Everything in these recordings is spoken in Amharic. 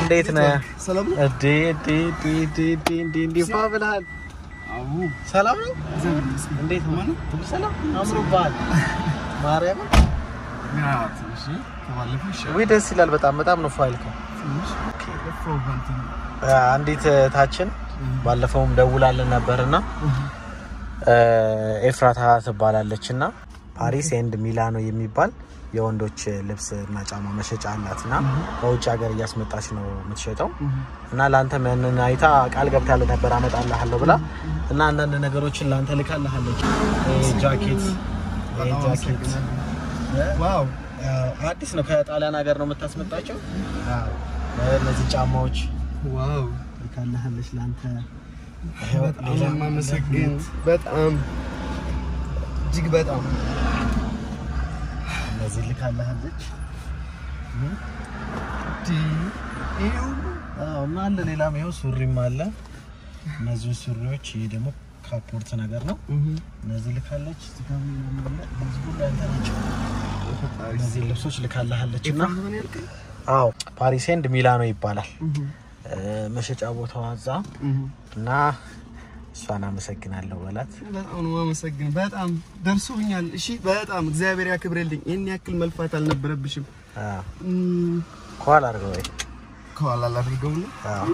እንዴት ነህ? ሰላም ነው? እንዴ ፋብላል አው ሰላም ነው? እንዴት ነው? ሁሉ ሰላም አምሮባል ማርያም ያ ትንሽ ተባለፈሽ ወይ ደስ ይላል በጣም ነው ፋይልከው ትንሽ ፕሮግራም አንዲት ታችን ባለፈውም ደውላለን ነበርና ኤፍራታ ትባላለችና ፓሪስ ኤንድ ሚላኖ የሚባል የወንዶች ልብስ እና ጫማ መሸጫ አላትና ከውጭ ሀገር ያስመጣች ነው የምትሸጠው እና ላንተ ምን አይታ ቃል ገብታለህ ነበር አመጣልሃለሁ ብላ እና አንዳንድ ነገሮችን ላንተ ልካልሃለች ጃኬት ዋው አዲስ ነው ከጣሊያን ሀገር ነው የምታስመጣቸው እነዚህ ጫማዎች ዋው ልካልሃለች ላንተ በጣም ማመሰግን በጣም እጅግ በጣም እነዚህ ልካልሃለች ይሄው እና አለ ሌላም ይሄው ሱሪም አለ እነዚህ ሱሪዎች ይሄ ደግሞ ካፖርት ነገር ነው እነዚህ ልካለች ትጋሚ ነው ማለት እዚህ ሁሉ አንተናቸው እነዚህ ልብሶች ልካልሃለችና አዎ ፓሪስ ኤንድ ሚላኖ ይባላል መሸጫ ቦታው አዛ እና እሷን አመሰግናለሁ በላት በጣም ነው ማመሰግን በጣም ደርሶኛል እሺ በጣም እግዚአብሔር ያክብርልኝ ይሄን ያክል መልፋት አልነበረብሽም ኳል አርገው ወይ ኳል አላደርገው ነው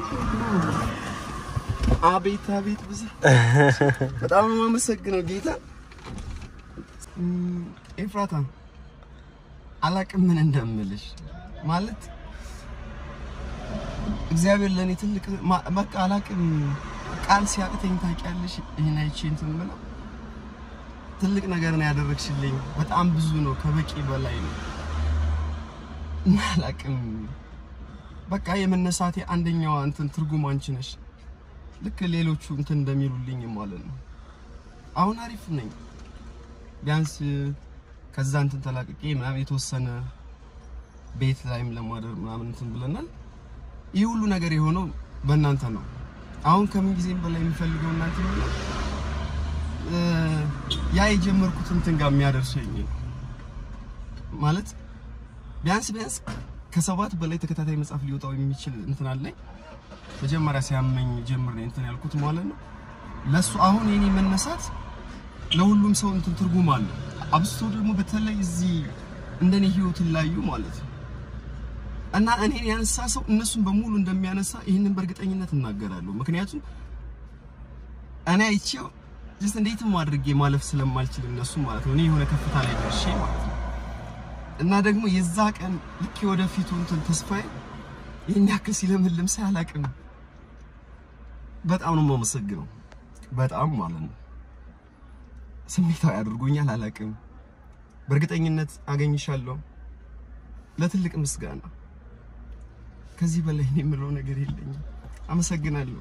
አቤት ብዛ በጣም ነው ማመሰግነው ጌታ ኤፍራታ አላቅም ምን እንደምልሽ ማለት እግዚአብሔር ለኔ ትልቅ በቃ አላቅም ቃል ሲያቅተኝ ታውቂያለሽ ይሄን አይቼን ተመላ ትልቅ ነገር ነው ያደረግሽልኝ በጣም ብዙ ነው ከበቂ በላይ ነው አላቅም በቃ የመነሳቴ አንደኛው እንትን ትርጉም አንቺ ነሽ ልክ ሌሎቹ እንትን እንደሚሉልኝ ማለት ነው አሁን አሪፍ ነኝ ቢያንስ ከዛ እንትን ተላቅቄ ምናምን የተወሰነ ቤት ላይም ለማደር ምናምን እንትን ብለናል ይሄ ሁሉ ነገር የሆነው በእናንተ ነው አሁን ከምን ጊዜም በላይ የሚፈልገው እናንተ ነው ያ የጀመርኩት እንትን ጋር የሚያደርሰኝ ማለት ቢያንስ ከሰባት በላይ ተከታታይ መጽሐፍ ሊወጣው የሚችል እንትን አለኝ መጀመሪያ ሲያመኝ ጀምር ነው እንትን ያልኩት ማለት ነው ለሱ አሁን የኔ መነሳት ለሁሉም ሰው እንትን ትርጉም አለ አብስቶ ደግሞ በተለይ እዚህ እንደኔ ህይወት ላዩ ማለት ነው እና እኔን ያነሳ ሰው እነሱን በሙሉ እንደሚያነሳ ይሄንን በርግጠኝነት እናገራለሁ ምክንያቱም እኔ አይቼው just እንዴትም አድርጌ ማለፍ ስለማልችል እነሱ ማለት ነው እኔ የሆነ ከፍታ ላይ ደርሼ ማለት ነው እና ደግሞ የዛ ቀን ልክ ወደፊቱ እንትን ተስፋዬ ይሄን ያክል ሲለምልም ሳላቅም በጣም ነው የማመሰግነው በጣም ማለት ነው ስሜታው ያድርጎኛል አላቅም በርግጠኝነት አገኝሻለሁ ለትልቅ ምስጋና ከዚህ በላይ እኔ ምለው ነገር የለኝም አመሰግናለሁ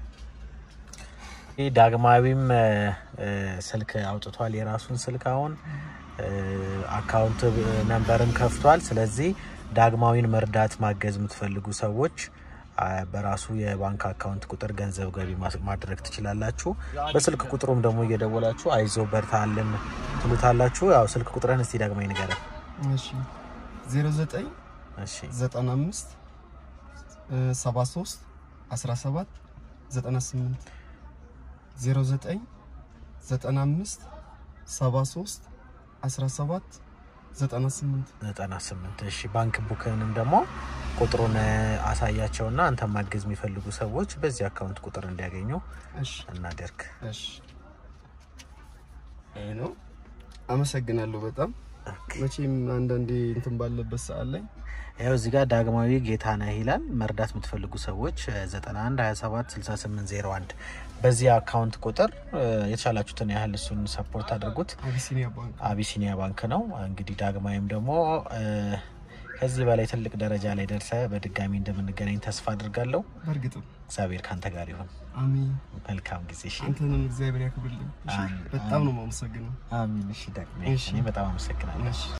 ዳግማዊም ስልክ አውጥቷል የራሱን ስልክ አሁን አካውንት ነምበርም ከፍቷል ስለዚህ ዳግማዊን መርዳት ማገዝ የምትፈልጉ ሰዎች በራሱ የባንክ አካውንት ቁጥር ገንዘብ ገቢ ማድረግ ትችላላችሁ በስልክ ቁጥሩም ደግሞ እየደወላችሁ አይዞ በርታልን ትሉታላችሁ ያው ስልክ ቁጥርን እስቲ ዳግማዊ ንገረን እሺ 09 እሺ 95 73 17 98 09 95 73 17 98 እሺ ባንክ ቡክንም ደግሞ ቁጥሩን አሳያቸውና አንተ ማገዝ የሚፈልጉ ሰዎች በዚህ አካውንት ቁጥር እንዲያገኙ እናደርክ እሺ ነው አመሰግናለሁ በጣም መቼም አንዳንዴ እንትን ባለበት ሰዓት ላይ ያው እዚህ ጋር ዳግማዊ ጌታነህ ይላል መርዳት የምትፈልጉ ሰዎች 91 27 68 01 በዚህ አካውንት ቁጥር የተሻላችሁትን ያህል እሱን ሰፖርት አድርጉት አቢሲኒያ ባንክ ነው እንግዲህ ዳግማዊም ደግሞ ከዚህ በላይ ትልቅ ደረጃ ላይ ደርሰ በድጋሚ እንደምንገናኝ ተስፋ አድርጋለሁ በርግጥ እግዚአብሔር ካንተ ጋር ይሁን አሜን መልካም ጊዜ እሺ አንተንም እግዚአብሔር ያክብርልኝ እሺ በጣም ነው ማመሰግነው አሜን እሺ ዳግማዊ እኔ በጣም አመሰግናለሁ